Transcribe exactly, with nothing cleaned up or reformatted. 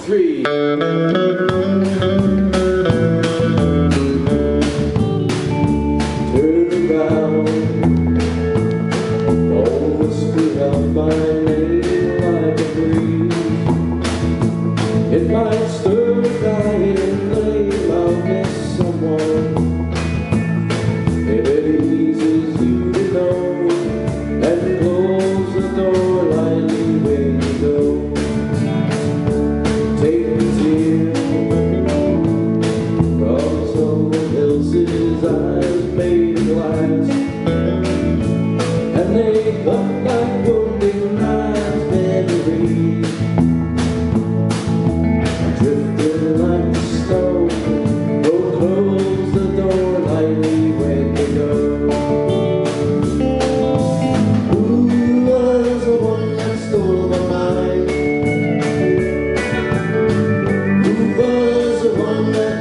three. Turn around, all whisper out my name like a breeze. It might stir a dying flame, I'll miss someone. If it eases you to know, and close the door lightly when you go. Take me here from someone else's eyes made of glass, and they cut like wounding lines, memories drifting like the snow. Don't close the door lightly when you go. Who was the one that stole my mind? Who was the one that